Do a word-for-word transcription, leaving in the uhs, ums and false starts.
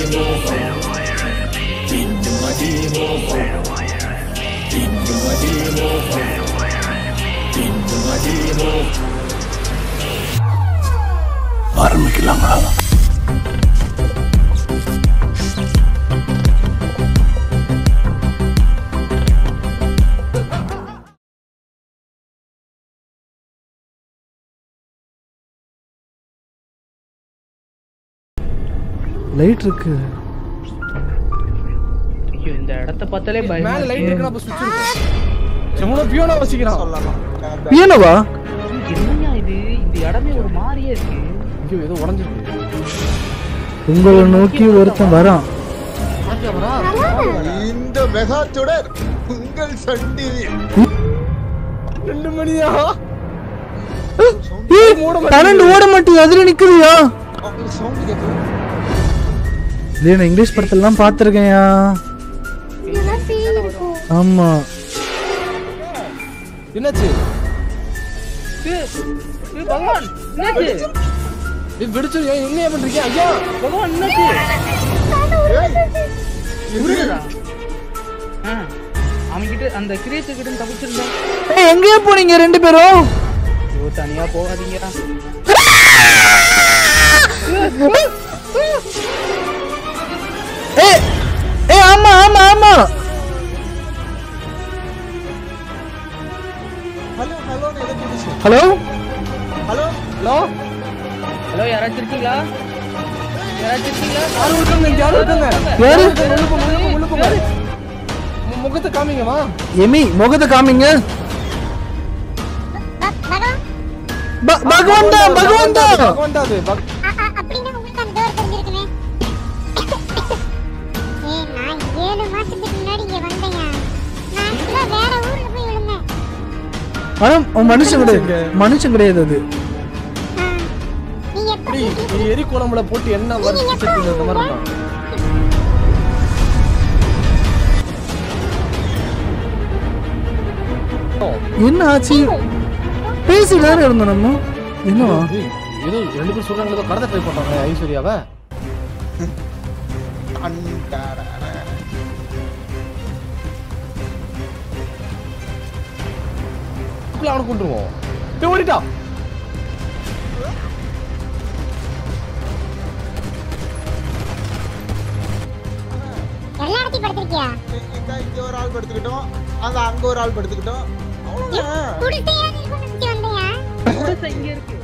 ஆரம்பிக்கலாங்களா? லைட் இருக்கு. ஐயோ இந்த இடத்தை பார்த்தாலே பயமா மேல லைட் இருக்குனா அப்ப சுவிட்ச் இருக்கு. ஜமுனா பியானோ வச்சிக்கிறான். சொல்லலாம். பியானோவா? என்னங்க இது? இந்த இடமே ஒரு மாதிரியே இருக்கு. ஐயோ ஏதோ உடைஞ்சிருக்கு. உங்களை நோக்கி ஒருத்தன் வரான். இந்த மெகா தொடர் உங்கள் சன் டிவி. ரெண்டு மணியா? ஏய் பன்னெண்டு ஓட மாட்டேங்குது. அதுல நிக்குதுயா. சவுண்ட் கேக்குது. இல்ல நான் இங்கிலீஷ் படத்தெல்லாம் பாத்துர்க்கேன்யா. ஆமா. என்னாச்சு? ஏய் ஏய் பகவான் என்னாச்சு? ஏய் வெடிச்சு என்ன பண்றீங்க? ஐயா பகவான் என்னாச்சு? உருடா. ஆ அவன் கிட்ட அந்த கிரியேச்சர் கிட்ட தப்பிச்சிருந்தா. ஏய் எங்க போறீங்க ரெண்டு பேரும்? ஐயோ தனியா போகாதீங்க. ஏய் ஏய் ஆமா ஆமா ஆமா. ஹலோ ஹலோ என்ன கேக்குது? ஹலோ ஹலோ ஹலோ ஹலோ யாராச்சும் இருக்கீங்களா? யாராச்சும் இருக்கீங்களா? யாரு இருக்காங்க? யாரு இருக்காங்க? யாரு? உள்ள போ உள்ள போ உள்ள போ. முகத்தை காமிங்கமா. எமி முகத்தை காமிங்க. பகவான்டா பகவான்டா பகவான்டா அது. அப்படினா உங்களுக்கு அந்த டோர் தெரிஞ்சிருக்குமே. ஏய் நான் ஏழு மாசத்துக்கு முன்னாடி இங்க வந்தேன். நான் கூட வேற ஊர்ல போய் விழுந்தேன். ஆனா மனுஷன் கிடையாது. மனுஷன் கிடையாது அது. நீ எப்படி நீ எரி கோணம்ல போட்டு என்ன வர்க் செட்டிங் அந்த மாதிரி தான். என்ன ஆச்சு? பேசிட்டு தானே இருந்தோம் நம்ம. என்னவா? ஏதோ ரெண்டு பேரும் சொல்றாங்க ஏதோ கடத்த ட்ரை பண்றாங்க ஐஸ்வர்யாவை. அவனை கொண்டுருவோம். ஓடிட்டா. எல்லா இடத்தையும் படுத்திருக்கியா? இங்க இங்க ஒரு ஆள் படுத்துக்கிட்டோம். அந்த அங்க ஒரு ஆள் படுத்துக்கிட்டோம். அவ்வளவுதான். குடிசையா நீ கொண்டு வந்து வந்தியா? குடிசை இங்க இருக்கு.